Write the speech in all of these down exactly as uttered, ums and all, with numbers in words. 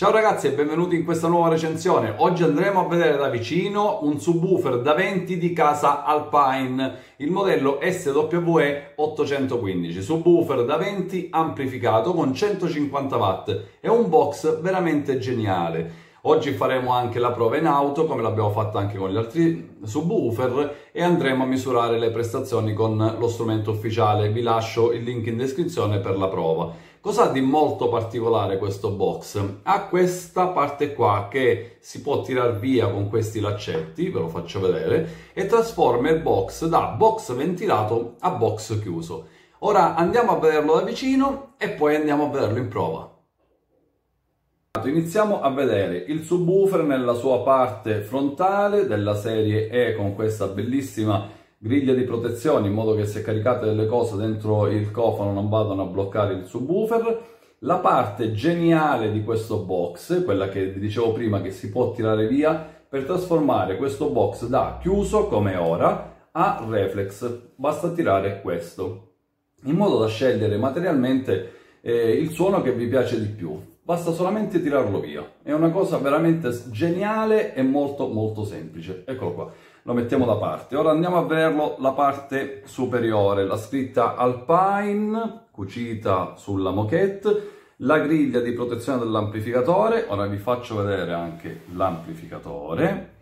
Ciao ragazzi e benvenuti in questa nuova recensione. Oggi andremo a vedere da vicino un subwoofer da venti di casa Alpine, il modello S W E ottocentoquindici, subwoofer da venti amplificato con centocinquanta watt. È un box veramente geniale. Oggi faremo anche la prova in auto, come l'abbiamo fatto anche con gli altri subwoofer, e andremo a misurare le prestazioni con lo strumento ufficiale. Vi lascio il link in descrizione per la prova. Cosa ha di molto particolare questo box? Ha questa parte qua che si può tirare via con questi laccetti, ve lo faccio vedere, e trasforma il box da box ventilato a box chiuso. Ora andiamo a vederlo da vicino e poi andiamo a vederlo in prova. Iniziamo a vedere il subwoofer nella sua parte frontale della serie E con questa bellissima griglia di protezione in modo che se caricate delle cose dentro il cofano non vadano a bloccare il subwoofer. La parte geniale di questo box, quella che vi dicevo prima che si può tirare via per trasformare questo box da chiuso come ora a reflex. Basta tirare questo in modo da scegliere materialmente eh, il suono che vi piace di più. Basta solamente tirarlo via. È una cosa veramente geniale e molto molto semplice. Eccolo qua. Lo mettiamo da parte. Ora andiamo a vederlo la parte superiore, la scritta Alpine cucita sulla moquette, la griglia di protezione dell'amplificatore. Ora vi faccio vedere anche l'amplificatore.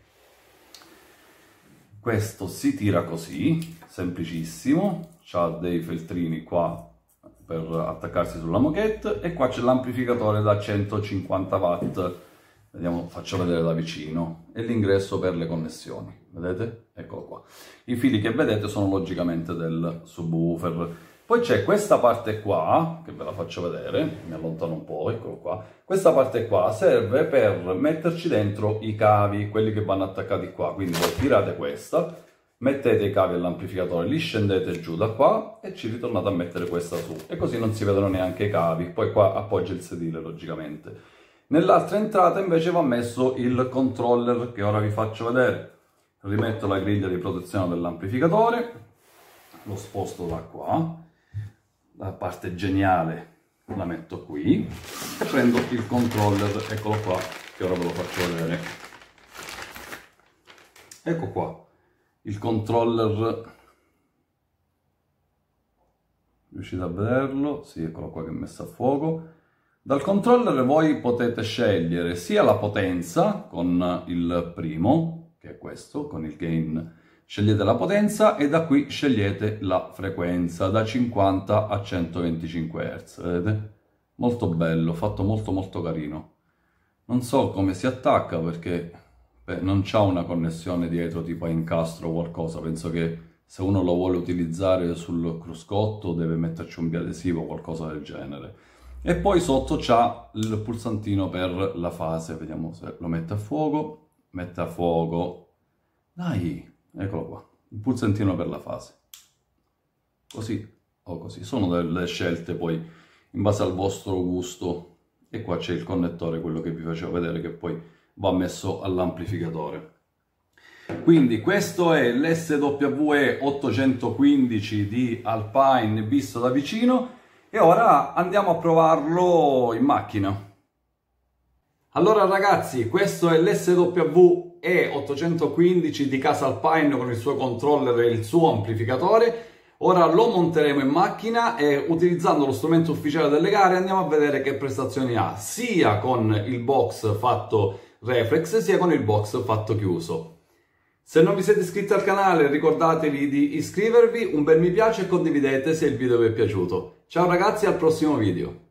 Questo si tira così, semplicissimo, c'ha dei feltrini qua per attaccarsi sulla moquette e qua c'è l'amplificatore da centocinquanta watt. Vediamo, faccio vedere da vicino. E l'ingresso per le connessioni. Vedete? Eccolo qua. I fili che vedete sono logicamente del subwoofer. Poi c'è questa parte qua, che ve la faccio vedere, mi allontano un po', eccolo qua. Questa parte qua serve per metterci dentro i cavi, quelli che vanno attaccati qua. Quindi voi tirate questa, mettete i cavi all'amplificatore, li scendete giù da qua e ci ritornate a mettere questa su. E così non si vedono neanche i cavi. Poi qua appoggia il sedile, logicamente. Nell'altra entrata invece va messo il controller che ora vi faccio vedere. Rimetto la griglia di protezione dell'amplificatore, lo sposto da qua, la parte geniale la metto qui e prendo il controller, eccolo qua, che ora ve lo faccio vedere. Ecco qua, il controller, riuscite a vederlo? Sì, eccolo qua che è messo a fuoco. Dal controller voi potete scegliere sia la potenza con il primo, che è questo, con il gain scegliete la potenza e da qui scegliete la frequenza da cinquanta a centoventicinque hertz, vedete? Molto bello, fatto molto molto carino. Non so come si attacca perché beh, non c'ha una connessione dietro tipo a incastro o qualcosa, penso che se uno lo vuole utilizzare sul cruscotto deve metterci un biadesivo o qualcosa del genere. E poi sotto c'ha il pulsantino per la fase, vediamo se lo mette a fuoco. Mette a fuoco, dai, eccolo qua, il pulsantino per la fase, così o così, sono delle scelte poi in base al vostro gusto. E qua c'è il connettore, quello che vi facevo vedere, che poi va messo all'amplificatore. Quindi questo è l'S W E ottocentoquindici di Alpine visto da vicino e ora andiamo a provarlo in macchina. Allora ragazzi, questo è l'S W E ottocentoquindici di casa Alpine con il suo controller e il suo amplificatore. Ora lo monteremo in macchina e utilizzando lo strumento ufficiale delle gare andiamo a vedere che prestazioni ha, sia con il box fatto reflex sia con il box fatto chiuso. Se non vi siete iscritti al canale ricordatevi di iscrivervi, un bel mi piace e condividete se il video vi è piaciuto. Ciao ragazzi, al prossimo video!